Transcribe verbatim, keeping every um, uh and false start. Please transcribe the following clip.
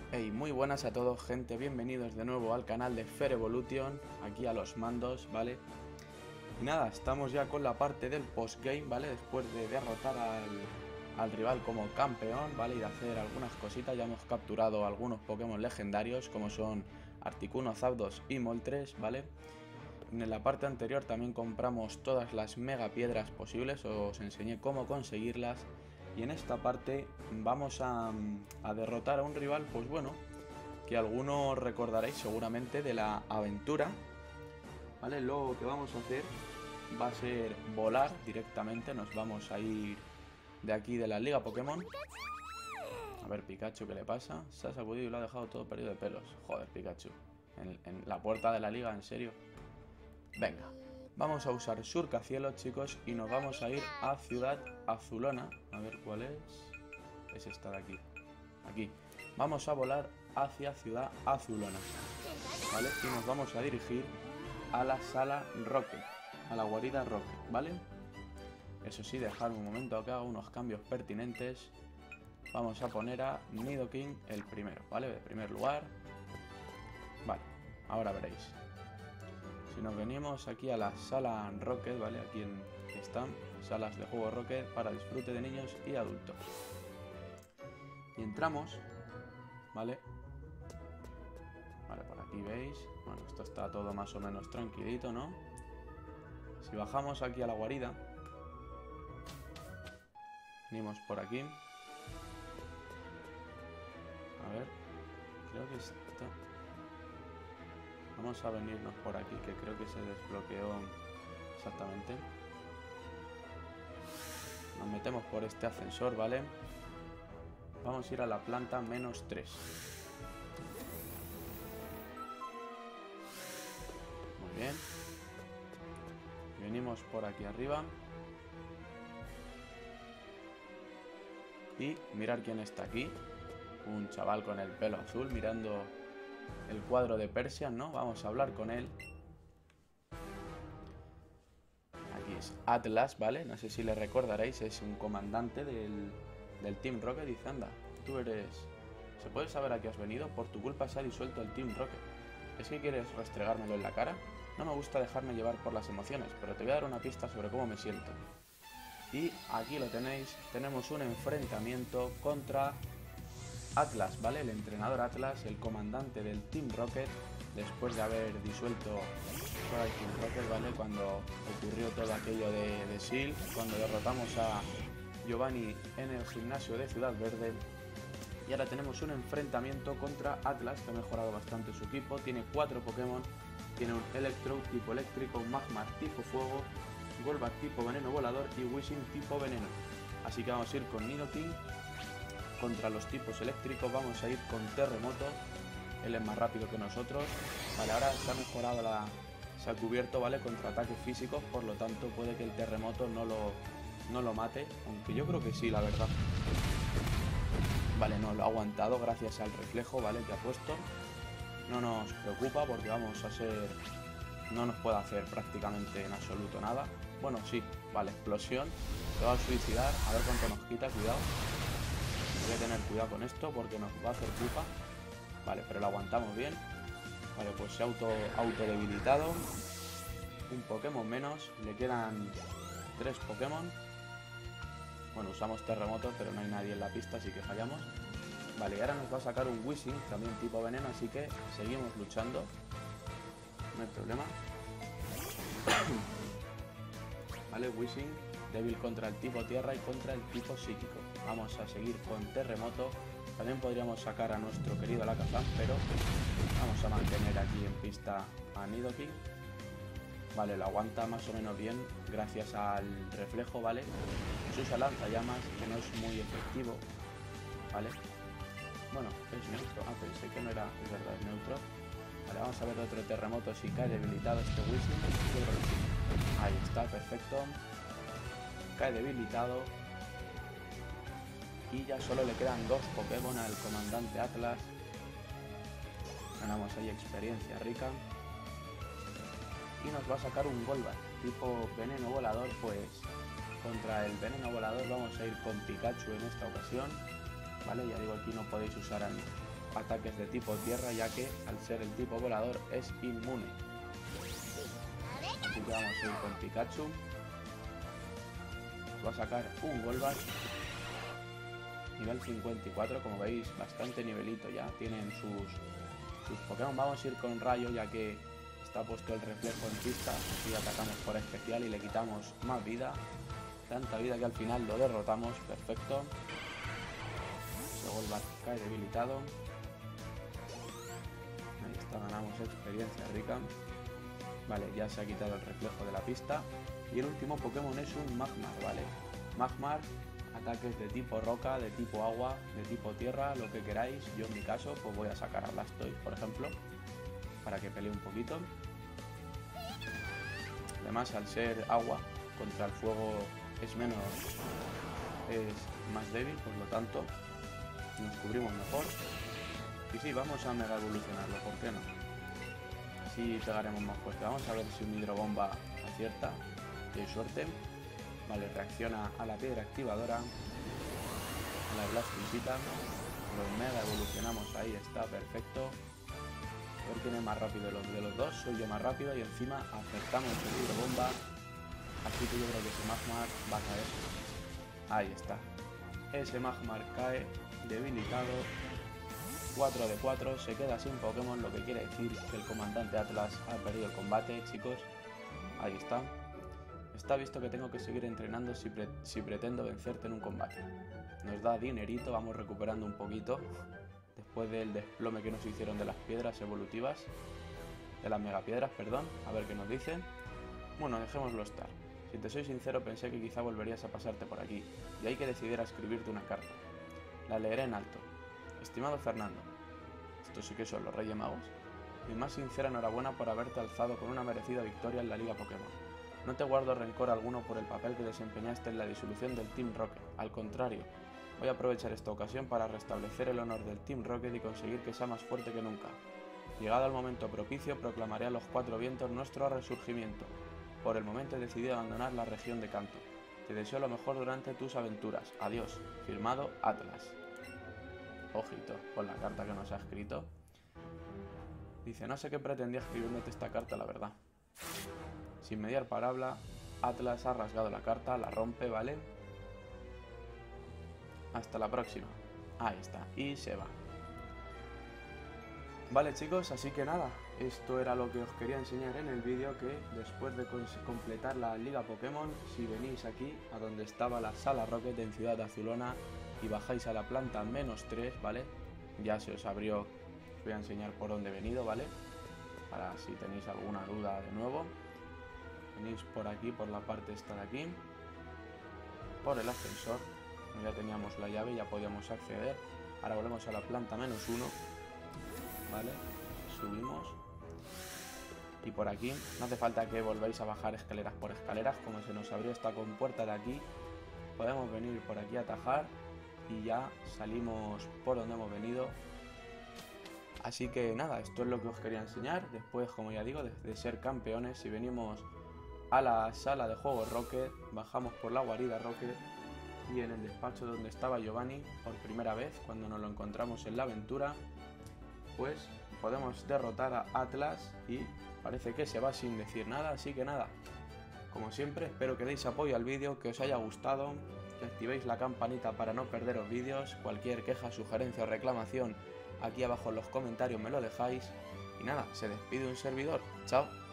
Hey, muy buenas a todos, gente, bienvenidos de nuevo al canal de Fair Evolution, aquí a los mandos, ¿vale? Y nada, estamos ya con la parte del postgame, ¿vale? Después de derrotar al, al rival como campeón, ¿vale? Y de hacer algunas cositas, ya hemos capturado algunos Pokémon legendarios, como son Articuno, Zapdos y Moltres, ¿vale? En la parte anterior también compramos todas las mega piedras posibles, os enseñé cómo conseguirlas. Y en esta parte vamos a, a derrotar a un rival, pues bueno, que algunos recordaréis seguramente de la aventura, ¿vale? Lo que vamos a hacer va a ser volar directamente, nos vamos a ir de aquí de la Liga Pokémon. A ver, Pikachu, ¿qué le pasa? Se ha sacudido y lo ha dejado todo perdido de pelos. Joder, Pikachu, en, en la puerta de la liga, ¿en serio? Venga, vamos a usar Surcacielos, chicos, y nos vamos a ir a Ciudad Azulona. A ver cuál es. Es esta de aquí. Aquí. Vamos a volar hacia Ciudad Azulona, ¿vale? Y nos vamos a dirigir a la sala Rocket, a la guarida Rocket, ¿vale? Eso sí, dejadme un momento a que haga unos cambios pertinentes. Vamos a poner a Nidoking el primero, ¿vale? De primer lugar. Vale, ahora veréis. Si nos venimos aquí a la sala Rocket, ¿vale? Aquí en, están salas de juego Rocket para disfrute de niños y adultos. Y entramos, ¿vale? Vale, por aquí veis. Bueno, esto está todo más o menos tranquilito, ¿no? Si bajamos aquí a la guarida, venimos por aquí. A ver, creo que está... Vamos a venirnos por aquí, que creo que se desbloqueó exactamente. Nos metemos por este ascensor, ¿vale? Vamos a ir a la planta menos tres. Muy bien. Venimos por aquí arriba. Y mirar quién está aquí. Un chaval con el pelo azul mirando el cuadro de Persian, ¿no? Vamos a hablar con él. Aquí es Atlas, ¿vale? No sé si le recordaréis, es un comandante del, del Team Rocket. Dice, anda, tú eres... ¿Se puede saber a qué has venido? Por tu culpa se ha disuelto el Team Rocket. ¿Es que quieres restregármelo en la cara? No me gusta dejarme llevar por las emociones, pero te voy a dar una pista sobre cómo me siento. Y aquí lo tenéis, tenemos un enfrentamiento contra Atlas, ¿vale? El entrenador Atlas, el comandante del Team Rocket, después de haber disuelto todo el Team Rocket, ¿vale? Cuando ocurrió todo aquello de, de S E A L, cuando derrotamos a Giovanni en el gimnasio de Ciudad Verde. Y ahora tenemos un enfrentamiento contra Atlas, que ha mejorado bastante su equipo. Tiene cuatro Pokémon, tiene un Electro tipo eléctrico, un Magmar tipo fuego, Golbat tipo veneno volador y Wishing tipo veneno. Así que vamos a ir con Nidoking. Contra los tipos eléctricos vamos a ir con Terremoto. Él es más rápido que nosotros. Vale, ahora se ha mejorado la... Se ha cubierto, ¿vale? Contra ataques físicos, por lo tanto puede que el Terremoto no lo, no lo mate. Aunque yo creo que sí, la verdad. Vale, no, lo ha aguantado gracias al reflejo, ¿vale? Que ha puesto. No nos preocupa porque vamos a ser... No nos puede hacer prácticamente en absoluto nada. Bueno, sí, vale, explosión. Se va a suicidar, a ver cuánto nos quita, cuidado. Voy a tener cuidado con esto porque nos va a hacer pupa. Vale, pero lo aguantamos bien. Vale, pues se ha auto, auto debilitado. Un Pokémon menos. Le quedan tres Pokémon. Bueno, usamos Terremoto, pero no hay nadie en la pista, así que fallamos. Vale, y ahora nos va a sacar un Wishing, también tipo veneno, así que seguimos luchando. No hay problema. Vale, Wishing, débil contra el tipo tierra y contra el tipo psíquico. Vamos a seguir con Terremoto. También podríamos sacar a nuestro querido Alakazam, pero vamos a mantener aquí en pista a Nidoking. Vale, lo aguanta más o menos bien gracias al reflejo, ¿vale? Se usa lanzallamas, que no es muy efectivo, ¿vale? Bueno, es neutro. Ah, pensé que no era, es verdad, es neutro. Vale, vamos a ver otro Terremoto si cae debilitado este Wishing. Yo creo que sí. Ahí está, perfecto. Cae debilitado. Y ya solo le quedan dos Pokémon al comandante Atlas. Ganamos ahí experiencia rica. Y nos va a sacar un Golbat tipo veneno volador. Pues contra el veneno volador vamos a ir con Pikachu en esta ocasión. Vale, ya digo, aquí no podéis usar a, ataques de tipo tierra, ya que al ser el tipo volador es inmune. Así que vamos a ir con Pikachu. Va a sacar un Golbat. Nivel cincuenta y cuatro, como veis, bastante nivelito ya. Tienen sus, sus Pokémon. Vamos a ir con Rayo, ya que está puesto el reflejo en pista. Así atacamos por especial y le quitamos más vida. Tanta vida que al final lo derrotamos. Perfecto. Ese Golbat cae debilitado. Ahí está, ganamos experiencia rica. Vale, ya se ha quitado el reflejo de la pista. Y el último Pokémon es un Magmar, ¿vale? Magmar, ataques de tipo roca, de tipo agua, de tipo tierra, lo que queráis. Yo en mi caso pues voy a sacar a Blastoise, por ejemplo, para que pelee un poquito. Además, al ser agua, contra el fuego es menos, es más débil, por lo tanto nos cubrimos mejor. Y sí, vamos a mega evolucionarlo, ¿por qué no? Así pegaremos más fuerte. Vamos a ver si un hidrobomba acierta. De suerte. Vale, reacciona a la piedra activadora. A la Blastoisita. Lo mega evolucionamos, ahí está, perfecto. A ver quién es más rápido de los, de los dos. Soy yo más rápido y encima acertamos el hidrobomba. Así que yo creo que ese Magmar va a caer. Ahí está. Ese Magmar cae debilitado. cuatro de cuatro, se queda sin Pokémon, lo que quiere decir que el comandante Atlas ha perdido el combate, chicos. Ahí está. Está visto que tengo que seguir entrenando si, pre si pretendo vencerte en un combate. Nos da dinerito, vamos recuperando un poquito. Después del desplome que nos hicieron de las piedras evolutivas. De las megapiedras, perdón. A ver qué nos dicen. Bueno, dejémoslo estar. Si te soy sincero, pensé que quizá volverías a pasarte por aquí. Y hay que decidir a escribirte una carta. La leeré en alto. Estimado Fernando, estos sí que son los Reyes Magos. Mi más sincera enhorabuena por haberte alzado con una merecida victoria en la Liga Pokémon. No te guardo rencor alguno por el papel que desempeñaste en la disolución del Team Rocket. Al contrario, voy a aprovechar esta ocasión para restablecer el honor del Team Rocket y conseguir que sea más fuerte que nunca. Llegado el momento propicio, proclamaré a los cuatro vientos nuestro resurgimiento. Por el momento he decidido abandonar la región de Kanto. Te deseo lo mejor durante tus aventuras. Adiós. Firmado Atlas. Ojito con la carta que nos ha escrito. Dice, no sé qué pretendía escribiéndote esta carta, la verdad. Sin mediar palabra, Atlas ha rasgado la carta, la rompe, ¿vale? Hasta la próxima. Ahí está, y se va. Vale, chicos, así que nada, esto era lo que os quería enseñar en el vídeo, que después de completar la Liga Pokémon, si venís aquí, a donde estaba la Sala Rocket en Ciudad Azulona, y bajáis a la planta menos tres, ¿vale? Ya se os abrió, os voy a enseñar por dónde he venido, ¿vale? Para si tenéis alguna duda de nuevo. Venís por aquí, por la parte esta de aquí, por el ascensor. Ya teníamos la llave, ya podíamos acceder. Ahora volvemos a la planta menos uno, ¿vale? Subimos. Y por aquí, no hace falta que volváis a bajar escaleras por escaleras, como se nos abrió esta compuerta de aquí. Podemos venir por aquí a atajar y ya salimos por donde hemos venido. Así que nada, esto es lo que os quería enseñar. Después, como ya digo, de, de ser campeones, si venimos a la sala de juegos Rocket, bajamos por la guarida Rocket y en el despacho donde estaba Giovanni por primera vez, cuando nos lo encontramos en la aventura, pues podemos derrotar a Atlas y parece que se va sin decir nada. Así que nada, como siempre, espero que deis apoyo al vídeo, que os haya gustado, que activéis la campanita para no perderos vídeos. Cualquier queja, sugerencia o reclamación aquí abajo en los comentarios me lo dejáis. Y nada, se despide un servidor. Chao.